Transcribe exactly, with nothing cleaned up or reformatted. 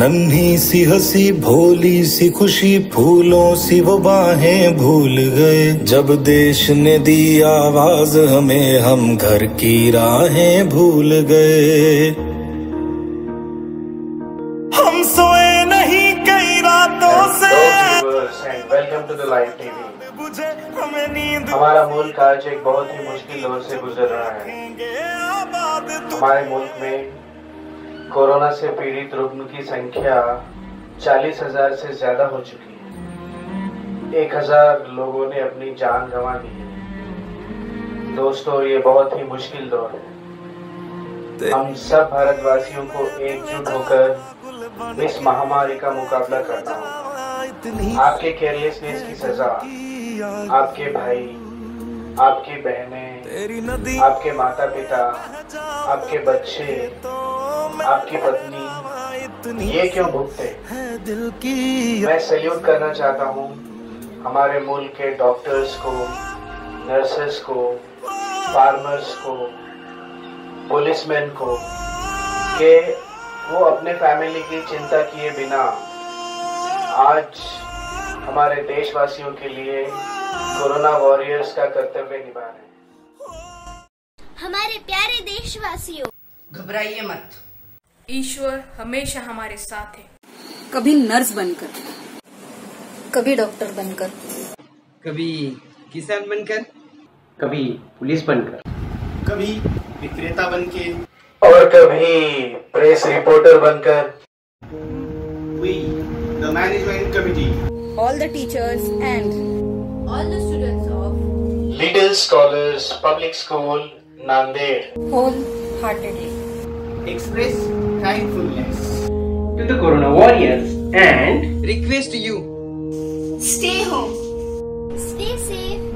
नन्ही सी हंसी भोली सी खुशी फूलों सी वो बाहें भूल गए। जब देश ने दी आवाज हमें हम घर की राहें भूल गए। हम सोए नहीं कई रातों से। Welcome to the live TV. हमारा मुल्क आज एक बहुत ही मुश्किल दौर से गुजर रहा है। हमारे मुल्क में कोरोना से पीड़ित रुग्ण की संख्या चालीस हजार से ज्यादा हो चुकी है। एक हजार लोगों ने अपनी जान गंवा दी है। दोस्तों, ये बहुत ही मुश्किल दौर है। हम सब भारतवासियों को एकजुट होकर इस महामारी का मुकाबला करना होगा। आपके केयरलेसनेस की सजा आपके भाई, आपकी बहनें, आपके माता पिता, आपके बच्चे, आपकी पत्नी ये क्यों भुगते? मैं सैल्यूट करना चाहता हूँ हमारे मुल्क के डॉक्टर्स को, नर्सेस को, फार्मर्स को, पुलिसमैन को कि वो अपने फैमिली की चिंता किए बिना आज हमारे देशवासियों के लिए कोरोना वॉरियर्स का कर्तव्य निभा रहे हैं। हमारे प्यारे देशवासियों, घबराइए मत। ईश्वर हमेशा हमारे साथ है। कभी नर्स बनकर, कभी डॉक्टर बनकर, कभी किसान बनकर, कभी पुलिस बनकर, कभी विक्रेता बनके, और कभी प्रेस रिपोर्टर बनकर। We, the management committee, all the teachers and all the students of Little Scholars Public School, Nanded, wholeheartedly express thankfulness To the Corona warriors and request you stay home, stay safe.